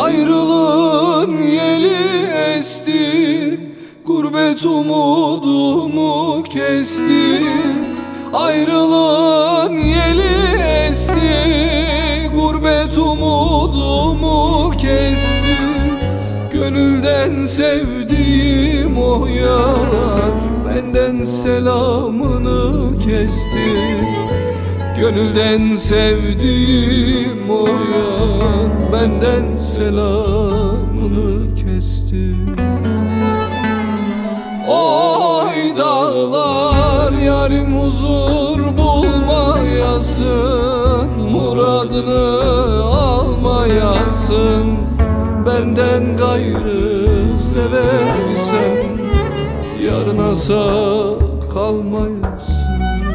Ayrılığın yeli esti, gurbet umudumu kesti. Ayrılığın yeli esti, gurbet umudumu kesti. Gönülden sevdiğim o yar benden selamını kesti. Gönülden sevdiğim o yar benden selamını kesti. Oy dağlar yarim huzur bulmayasın, muradını almayasın. Benden gayrı seversen yarına sağ kalmayasın.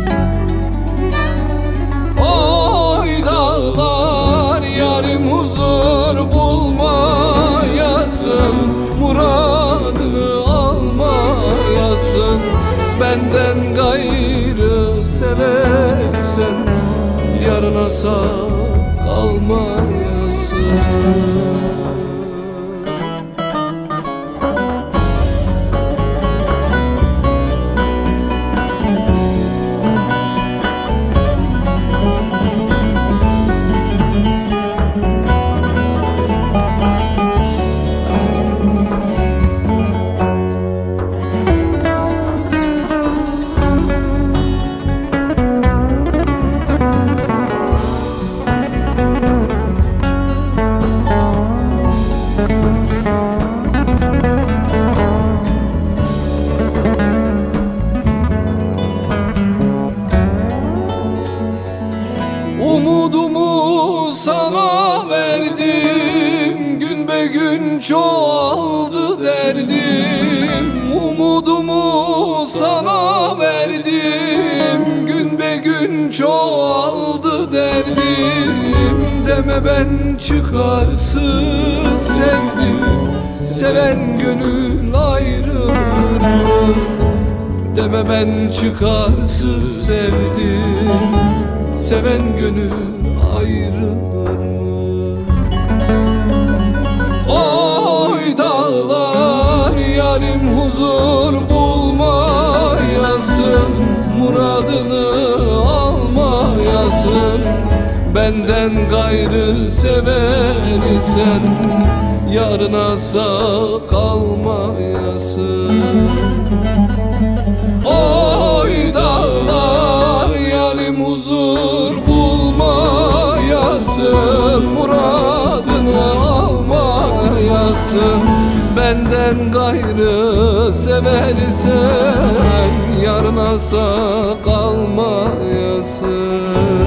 Oy dağlar yarim huzur bulmayasın, muradını almayasın. Benden gayrı seversen yarına sağ kalmayasın. Umudumu sana verdim, gün be gün çoğaldı derdim. Umudumu sana verdim, gün be gün çoğaldı derdim. Deme ben çıkarsız sevdim, seven gönül ayrılır mı? Deme ben çıkarsız sevdim, seven gönül ayrılır mı? Oy dağlar yarim huzur bulmayasın, muradını almayasın. Benden gayrı seversen yarına sağ kalmayasın. Oy dağlar yarim huzur bulmayasın, muradını almayasın. Benden gayrı seversen yarına sağ kalmayasın.